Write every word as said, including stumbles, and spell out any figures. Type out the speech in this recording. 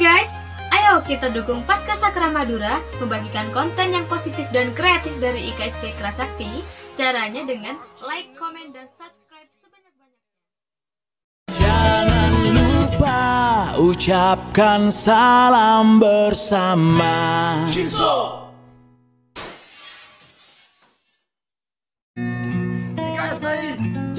guys, ayo kita dukung Pascarsakra Madura membagikan konten yang positif dan kreatif dari I K S P Kerasakti. Caranya dengan like, komen, dan subscribe sebanyak-banyaknya. Jangan lupa ucapkan salam bersama. Shinzo! I K S P I